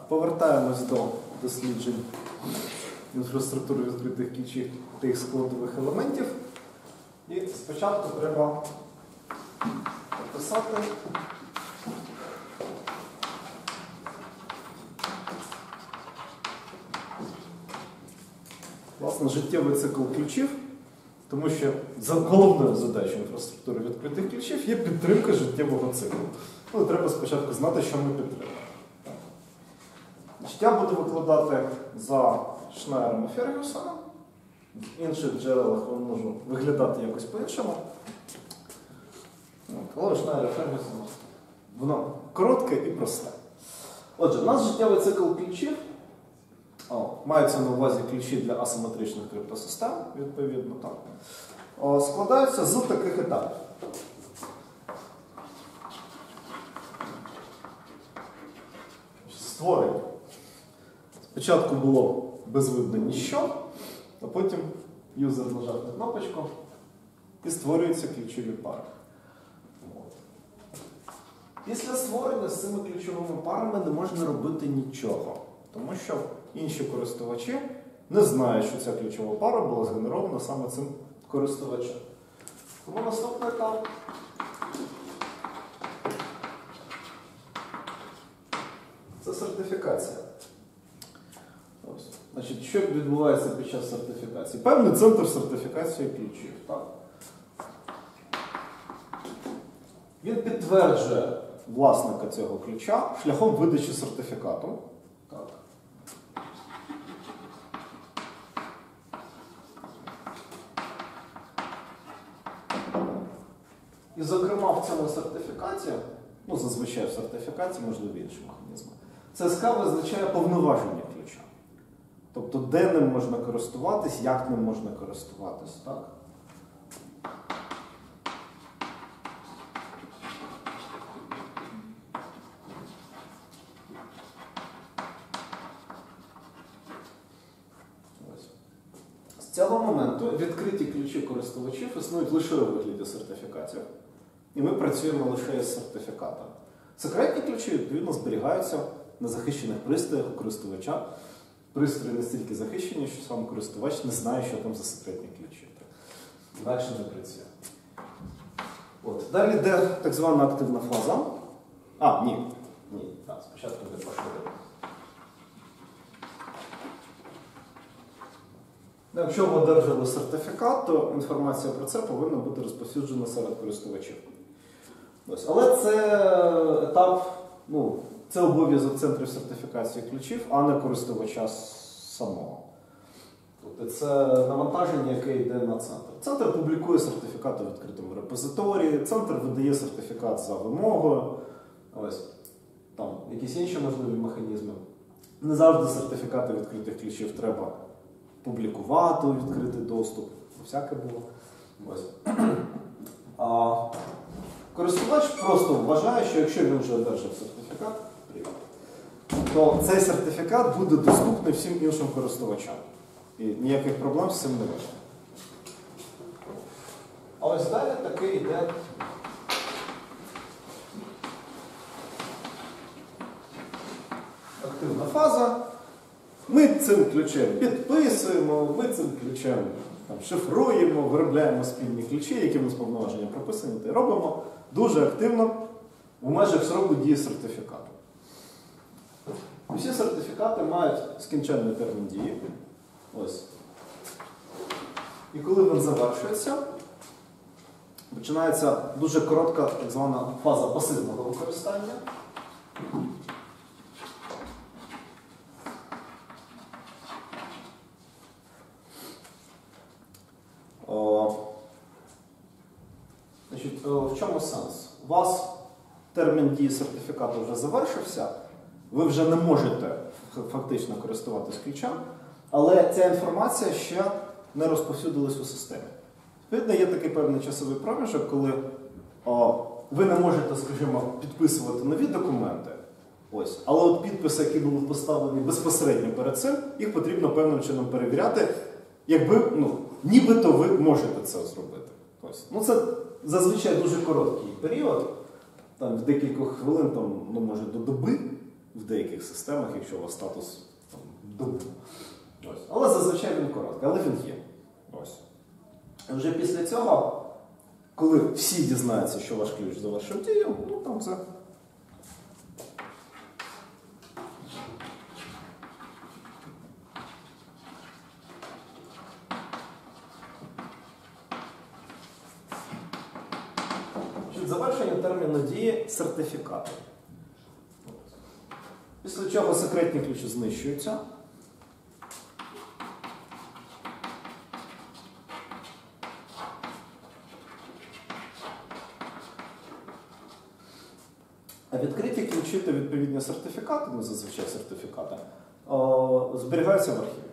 повертаємось до досліджень інфраструктури відкритих ключів та їх складових елементів. І спочатку треба описати власне життєвий цикл ключів, тому що головною задачею інфраструктури відкритих ключів є підтримка життєвого циклу. Ну, треба спочатку знати, що ми підтримуємо. Я буду викладати за Шнайером і Фергюсоном. В інших джерелах воно може виглядати якось по-іншому. Але Шнайер і Фергюсон, воно коротке і просте. Отже, у нас життєвий цикл ключів. Маються на увазі ключі для асиметричних криптосистем, відповідно, так. Складаються з таких етапів. Створення. Спочатку було безвидно ніщо, а потім юзер нажав на кнопочку і створюються ключові пари. Після створення з цими ключовими парами не можна робити нічого, тому що інші користувачі не знають, що ця ключова пара була згенерована саме цим користувачем. Тому наступний етап – це сертифікація. Значить, що відбувається під час сертифікації? Певний центр сертифікації ключів. Так? Він підтверджує власника цього ключа шляхом видачі сертифікату. Так. І, зокрема, в цьому сертифікаті, ну, зазвичай в сертифікаті, можливо, інші механізми, ЦСК визначає повноваження ключа. Тобто, де ним можна користуватись, як ним можна користуватись. Так? З цього моменту відкриті ключі користувачів існують лише у вигляді сертифікатів. І ми працюємо лише із сертифікатом. Секретні ключі, відповідно, зберігаються на захищених пристроях у користувача. Пристрої настільки захищені, що сам користувач не знає, що там за секретні ключі. Інакше не працює. От. Далі йде так звана активна фаза. Ні. Так, спочатку йде поширення. Якщо ви одержали сертифікат, то інформація про це повинна бути розповсюджена серед користувачів. Ось. Але це етап, це обов'язок центрів сертифікації ключів, а не користувача самого. Тобто це навантаження, яке йде на центр. Центр публікує сертифікати в відкритому репозиторії, центр видає сертифікат за вимогою. Ось. Там якісь інші можливі механізми. Не завжди сертифікати відкритих ключів треба публікувати у відкритий доступ. Всяке було. Ось. Користувач просто вважає, що якщо він вже одержав сертифікат, то цей сертифікат буде доступний всім іншим користувачам. І ніяких проблем з цим не буде. А ось далі таки йде активна фаза. Ми цим ключем підписуємо, ми цим ключем шифруємо, виробляємо спільні ключі, які в нас повноваження прописані, та й робимо дуже активно в межах сроку дії сертифікату. Усі сертифікати мають скінченний термін дії. Ось. І коли він завершується, починається дуже коротка так звана фаза пасивного використання. В чому сенс? У вас термін дії сертифікату вже завершився, ви вже не можете фактично користуватись ключем, але ця інформація ще не розповсюдилась у системі. Відповідно, є такий певний часовий проміжок, коли ви не можете, скажімо, підписувати нові документи, ось, але от підписи, які були поставлені безпосередньо перед цим, їх потрібно певним чином перевіряти, якби, нібито ви можете це зробити. Ось. Це зазвичай дуже короткий період, там в декількох хвилин, може до доби, в деяких системах, якщо у вас статус добу. Але зазвичай він короткий, але він є. Ось. Вже після цього, коли всі дізнаються, що ваш ключ завершив дію, ну там це. Завершення терміну дії сертифікату. Після чого секретні ключі знищуються. А відкриті ключі та відповідні сертифікати, ну зазвичай сертифікати, зберігаються в архіві.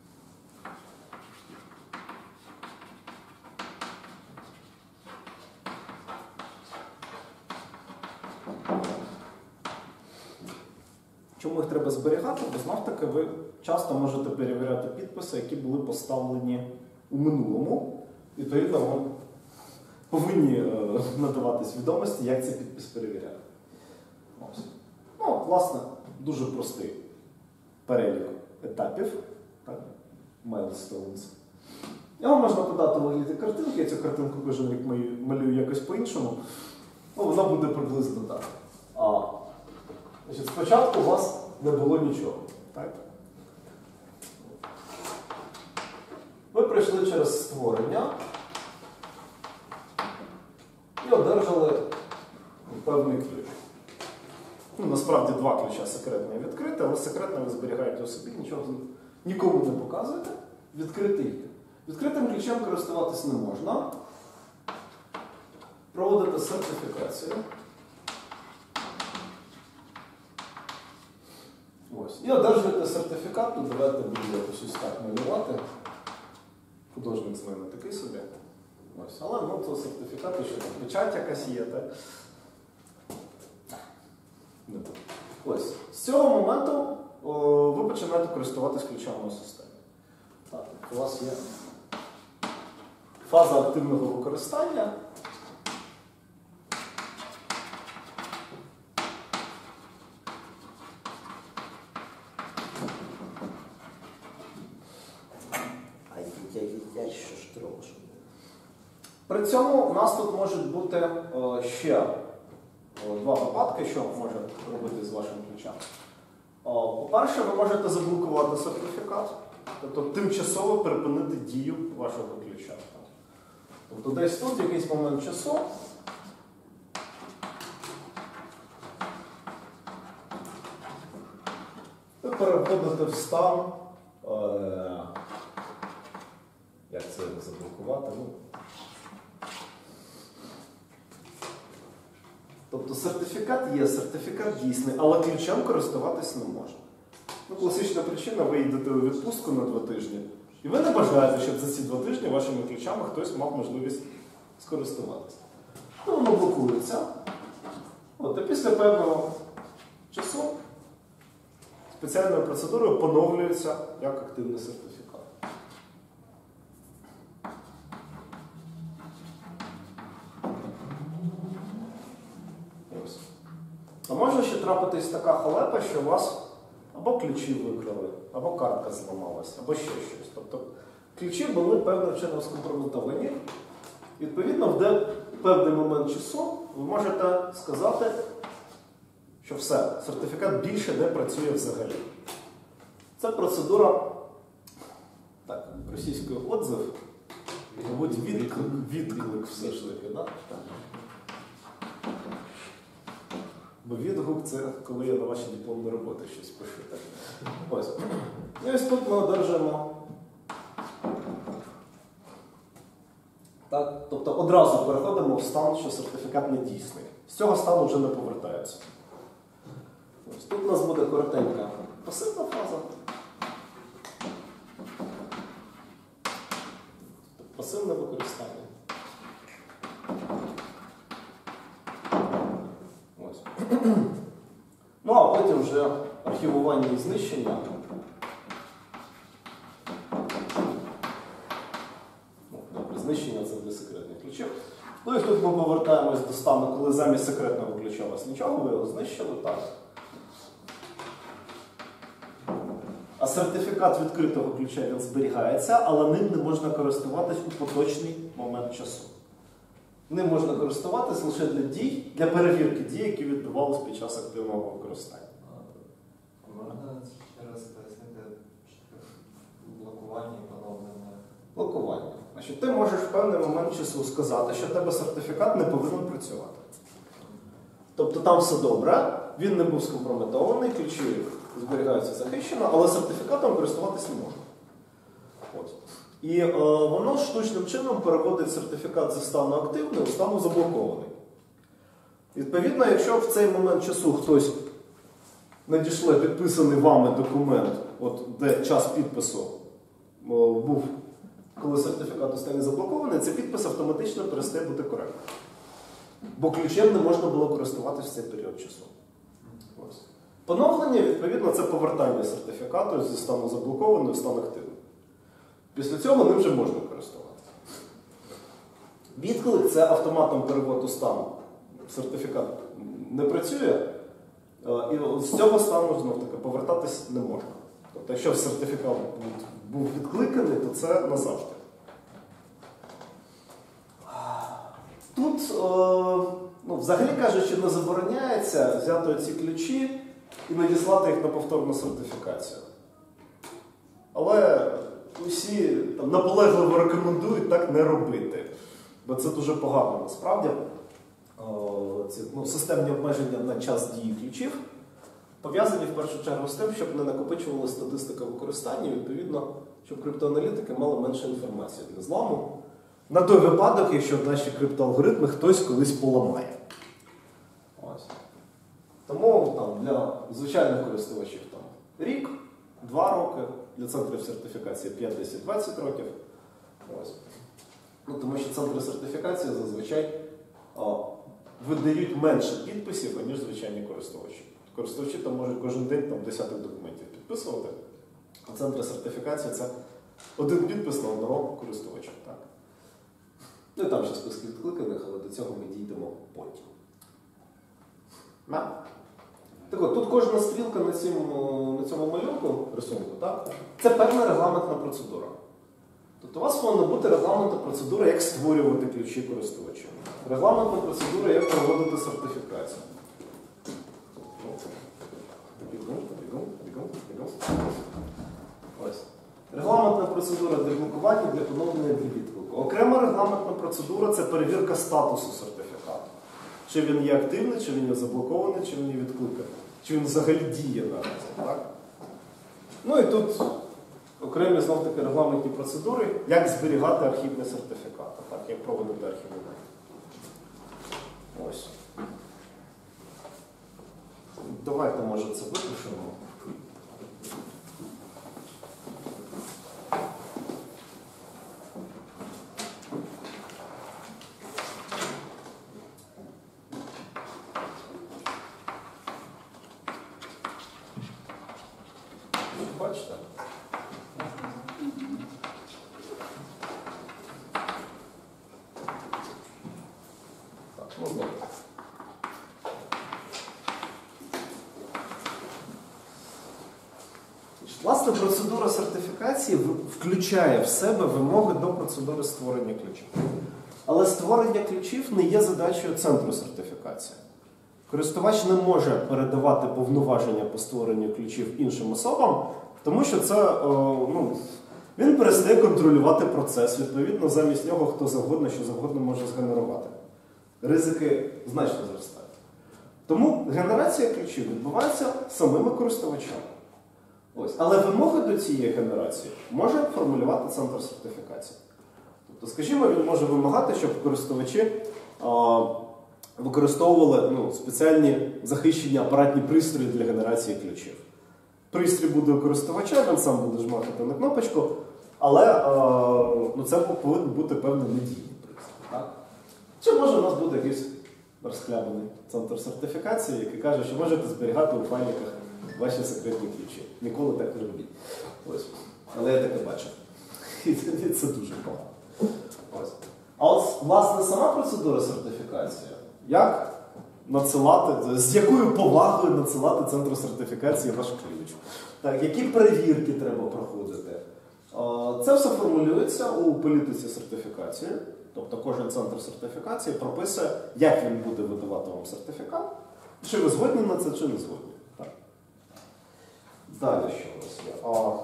Чому їх треба зберігати? Бо знов-таки ви часто можете перевіряти підписи, які були поставлені у минулому. Відповідно, вам повинні надаватись відомості, як цей підпис перевіряти. Ось. Ну, власне, дуже простий перелік етапів. Milestones. Його можна подати у вигляді картинки. Я цю картинку кожен рік малюю якось по-іншому. Ну, вона буде приблизно так. Значить, спочатку у вас не було нічого. Так? Ви пройшли через створення і одержали певний ключ. Ну, насправді два ключа секретне і відкрите, але секретне ви зберігаєте у собі, нічого нікому не показуєте. Відкритий є. Відкритим ключем користуватись не можна. Проводите сертифікацію. Ось. І одержуєте сертифікат, то давайте буде якось ось так малювати. Художник з мене такий собі. Ось. Але ну, це сертифікат, що там печать якась є. Так? Ось. З цього моменту ви починаєте користуватись ключами у системі. Так, у вас є фаза активного використання. При цьому у нас тут можуть бути ще два випадки, що може робити з вашим ключем. По-перше, ви можете заблокувати сертифікат, тобто тимчасово припинити дію вашого ключа. Тобто десь тут в якийсь момент часу ви переходите в стан, як це заблокувати? Тобто сертифікат є, сертифікат дійсний, але ключем користуватись не можна. Ну, класична причина, ви йдете у відпустку на 2 тижні, і ви не бажаєте, щоб за ці 2 тижні вашими ключами хтось мав можливість скористуватися. Ну, воно блокується. От, і після певного часу спеціальною процедурою поновлюється як активний сертифікат. А може ще трапитись така халепа, що у вас або ключі викрали, або картка зламалась, або ще щось. Тобто ключі були певним чином скомпрометовані. Відповідно, в певний момент часу ви можете сказати, що все, сертифікат більше не працює взагалі. Це процедура, так, російською отзив, мабуть, відклик все ж таки, да? Бо відгук – це коли я на ваші дипломні роботи щось пишу. Так. Ось. І ось тут ми одержуємо. Так? Тобто одразу переходимо в стан, що сертифікат не дійсний. З цього стану вже не повертаються. Ось. Тут у нас буде коротенька пасивна фаза. Пасивне використання. Ну, а потім вже архівування і знищення. Добре, знищення це для секретних ключів. Ну і тут ми повертаємось до стану, коли замість секретного ключа у вас нічого, ви його знищили, так. сертифікат відкритого ключа він зберігається, але ним не можна користуватись у поточний момент часу. Ним можна користуватись лише для перевірки дій, які відбувалися під час активного використання. Можна ще раз пояснити, що блокування і поновлення? Блокування. Значить, ти можеш в певний момент часу сказати, що в тебе сертифікат не повинен працювати. Тобто там все добре, він не був скомпрометований, ключі зберігаються захищено, але сертифікатом користуватись не можна. От. І воно штучним чином переводить сертифікат зі стану активний у стану заблокований. Відповідно, якщо в цей момент часу хтось надійшле підписаний вами документ, от, де час підпису був, коли сертифікат у стані заблокований, цей підпис автоматично перестає бути коректним. Бо ключем не можна було користуватися в цей період часу. Ось. Поновлення, відповідно, це повертання сертифікату зі стану заблокований в стан активний. Після цього ним вже можна користуватися. Відклик – це автоматом перевод у стан. Сертифікат не працює, і з цього стану, знов-таки, повертатись не можна. Тобто, якщо сертифікат був відкликаний, то це назавжди. Тут, взагалі кажучи, не забороняється взяти ці ключі і надіслати їх на повторну сертифікацію. Але усі наполегливо рекомендують так не робити, бо це дуже погано насправді. Ці системні обмеження на час дії ключів пов'язані в першу чергу з тим, щоб не накопичувала статистика використання, і відповідно, щоб криптоаналітики мали менше інформації для зламу. На той випадок, якщо наші криптоалгоритми хтось колись поламає. Ось. Тому для звичайних користувачів рік, 2 роки, для центрів сертифікації 5, 10, 20 років. Ось. Тому що центри сертифікації зазвичай видають менше підписів, ніж звичайні користувачі. Користувачі там можуть кожен день десяток документів підписувати, а центри сертифікації – це один підпис на одного користувача. Так? Ну і там ще списки відкликаних, але до цього ми дійдемо потім. Так от, тут кожна стрілка на цьому малюнку, рисунку, так? Це певна регламентна процедура. Тобто у вас повинна бути регламентна процедура, як створювати ключі користувачів. Регламентна процедура, як проводити сертифікацію. Ось. Регламентна процедура для блокування, для поновлення, для відклику. Окрема регламентна процедура – це перевірка статусу сертифікату. Чи він є активний, чи він є заблокований, чи він є відкликаний. Чи він взагалі діє наразі. Так? Ну і тут окремі, знов-таки, регламентні процедури, як зберігати архівний сертифікат, так, як проводити архівування. Ось. Давайте, може, це випишемо. Бачите? Так, можна. Власне, процедура сертифікації включає в себе вимоги до процедури створення ключів. Але створення ключів не є задачею центру сертифікації. Користувач не може передавати повноваження по створенню ключів іншим особам, тому що це, він перестає контролювати процес. Відповідно, замість нього хто завгодно, що завгодно може згенерувати. Ризики значно зростають. Тому генерація ключів відбувається самими користувачами. Ось. Але вимоги до цієї генерації може формулювати центр сертифікації. Тобто, скажімо, він може вимагати, щоб користувачі використовували спеціальні захищені апаратні пристрої для генерації ключів. Пристрій буде у користувача, він сам буде жмакати на кнопочку, але це повинен бути певний надійний пристрій. Так? Чи може у нас буде якийсь розхлябаний центр сертифікації, який каже, що можете зберігати у файликах ваші секретні ключі. Ніколи так не робіть. Ось. Але я таке бачив. І це дуже погано. Ось. А от, власне, сама процедура сертифікації, як надсилати, з якою повагою надсилати центру сертифікації ваш ключ. Так, які перевірки треба проходити. Це все формулюється у політиці сертифікації. Тобто кожен центр сертифікації прописує, як він буде видавати вам сертифікат, чи ви згодні на це, чи не згодні. Так. Далі що у нас є?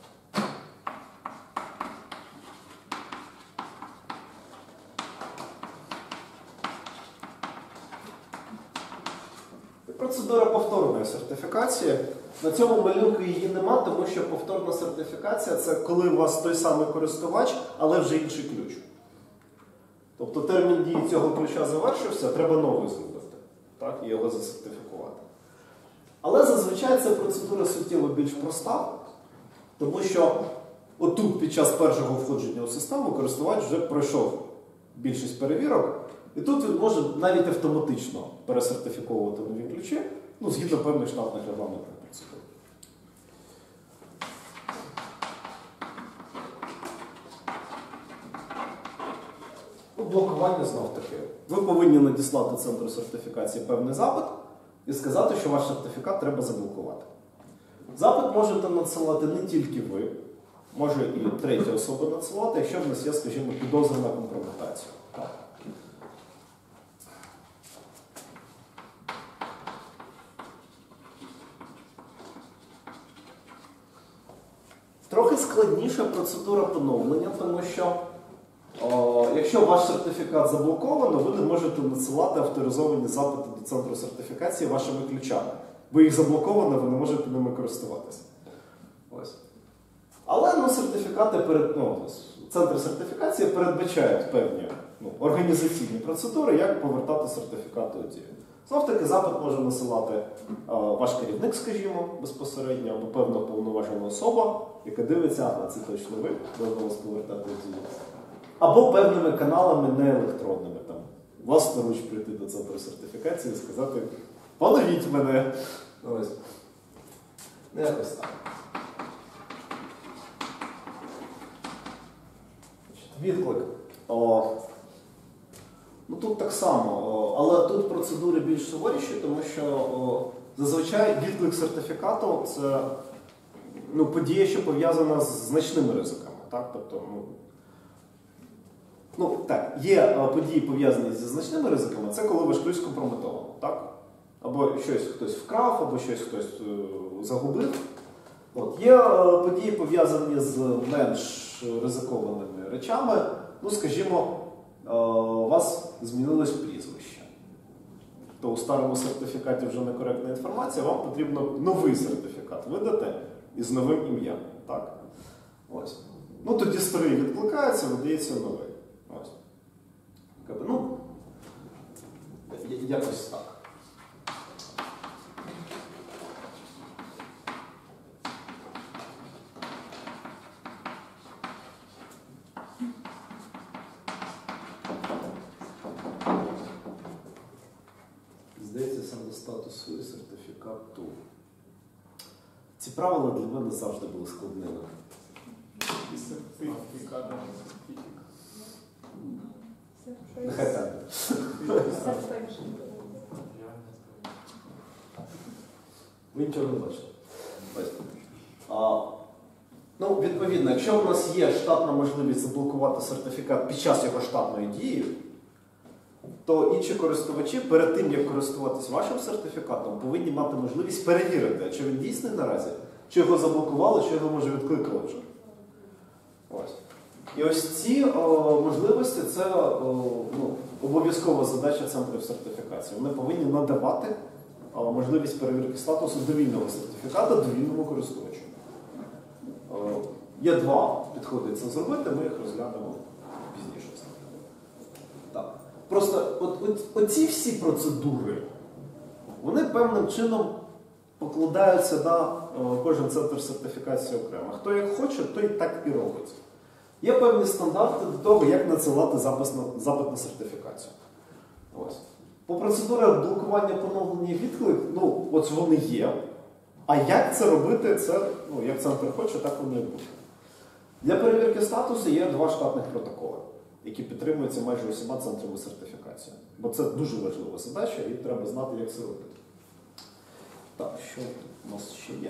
Процедура повторної сертифікації. На цьому малюнку її нема, тому що повторна сертифікація – це коли у вас той самий користувач, але вже інший ключ. Тобто термін дії цього ключа завершився, треба новий зробити. Так, і його засертифікувати. Але зазвичай ця процедура суттєво більш проста, тому що отут під час першого входження у систему користувач вже пройшов більшість перевірок, і тут він може навіть автоматично пересертифіковувати нові ключі, ну, згідно певних штатних регламентних процедур. Блокування знов-таки. Ви повинні надіслати центру сертифікації певний запит і сказати, що ваш сертифікат треба заблокувати. Запит можете надсилати не тільки ви, може і третя особа надсилати, якщо в нас є, скажімо, підозра на компрометацію. Так. Трохи складніша процедура поновлення, тому що якщо ваш сертифікат заблоковано, ви не можете надсилати авторизовані запити до центру сертифікації вашими ключами. Бо їх заблоковано, ви не можете ними користуватися. Ось. Але сертифікати центри сертифікації передбачають певні організаційні процедури, як повертати сертифікати у дію. Знов-таки запит може насилати ваш керівник, скажімо, безпосередньо, або певна повноважена особа, яка дивиться, ага, це точно ви, можна вас повертати у дію. Або певними каналами не електронними. Там, власноруч прийти до центру сертифікації і сказати, поновіть мене. Ось. Якось так. Відклик. Тут так само, але тут процедури більш суворіші, тому що зазвичай відклик сертифікату – це подія, що пов'язана з значними ризиками. Так? Тобто, так, є події, пов'язані зі значними ризиками, це коли ваш ключ скомпрометовано. Так? Або щось хтось вкрав, або щось хтось загубив. Є події, пов'язані з менш ризикованими речами. Скажімо, у вас змінилось прізвище. То у старому сертифікаті вже некоректна інформація, вам потрібно новий сертифікат видати із новим ім'ям. Так? Ось. Тоді старий відкликається, видається новий. Ось. Якось так. Здається, саме статус сертифікату. Ці правила для мене завжди були складними. Сертифікат. Нехай так. Ви нічого не бачите. Відповідно, якщо в нас є штатна можливість заблокувати сертифікат під час його штатної дії, то інші користувачі перед тим, як користуватись вашим сертифікатом, повинні мати можливість перевірити, чи він дійсний наразі, чи його заблокували, чи його, може, відкликали вже. Ось. І ось ці можливості – це обов'язкова задача центрів сертифікації. Вони повинні надавати можливість перевірки статусу довільного сертифіката довільному користувачу. Є два підходи це зробити, ми їх розглянемо пізніше. Так. Просто оці всі процедури, вони певним чином покладаються на кожен центр сертифікації окремо. Хто як хоче, той так і робить. Є певні стандарти до того, як надсилати запит на сертифікацію. Ось. По процедурах блокування, поновлення і відклик, ось вони є. А як це робити, це, як центр хоче, так воно і буде. Для перевірки статусу є два штатних протоколи. які підтримуються майже усіма центрами сертифікації. Бо це дуже важлива задача, і треба знати, як це робити. Так, що тут у нас ще є?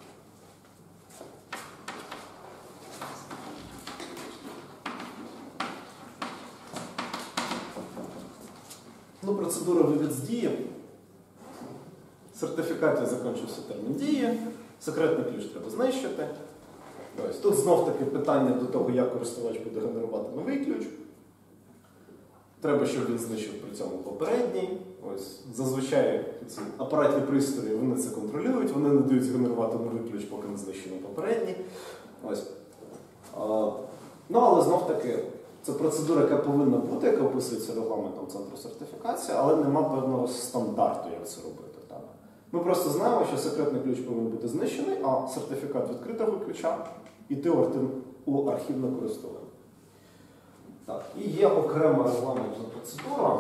Ну, процедура вивід з дії. В сертифікаті закінчився термін дії, секретний ключ треба знищити. Ось. Тут знов-таки питання до того, як користувач буде генерувати новий ключ. Треба, щоб він знищив при цьому попередній. Ось. Зазвичай ці апаратні пристрої вони це контролюють, вони не дають генерувати новий ключ, поки не знищено попередній. Ось. Ну, але знов-таки, це процедура, яка повинна бути, яка описується регламентом центру сертифікації, але нема певного стандарту, як це робити. Так? Ми просто знаємо, що секретний ключ повинен бути знищений, а сертифікат відкритого ключа йти у архівне користування. Так, і є окрема регламентна процедура.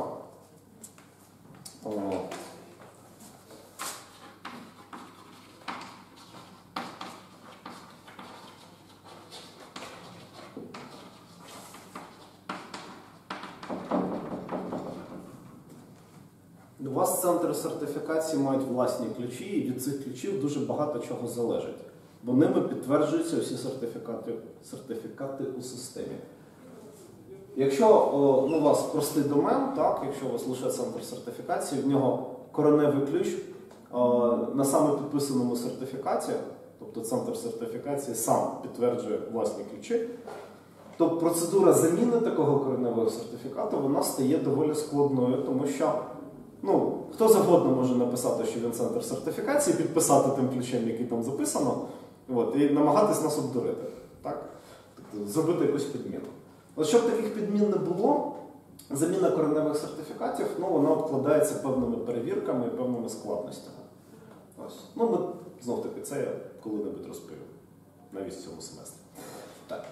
У вас центри сертифікації мають власні ключі, і від цих ключів дуже багато чого залежить. Бо ними підтверджуються всі сертифікати у системі. Якщо у вас простий домен, так, якщо у вас лише центр сертифікації, в нього кореневий ключ на саме підписаному сертифікаті, тобто центр сертифікації сам підтверджує власні ключі, то процедура заміни такого кореневого сертифікату вона стає доволі складною, тому що хто завгодно може написати, що він центр сертифікації, підписати тим ключем, який там записано, і намагатись нас обдурити. Так? Тобто зробити якусь підміну. От щоб таких підмін не було, заміна кореневих сертифікатів, вона обкладається певними перевірками і певними складностями. Ось. Ми знов-таки це я коли-небудь розповім. Навіть в цьому семестрі. Так.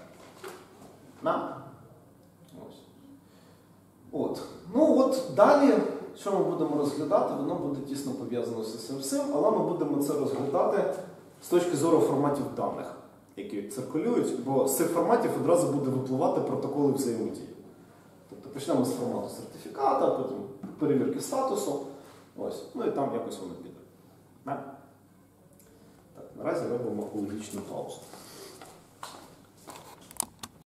Ось. Далі, що ми будемо розглядати, воно буде тісно пов'язано з цим всім, але ми будемо це розглядати з точки зору форматів даних, які циркулюють, бо з цих форматів одразу буде випливати протоколи взаємодії. Тобто почнемо з формату сертифіката, потім перевірки статусу, ось, і там якось воно піде. Так, наразі робимо логічну паузу.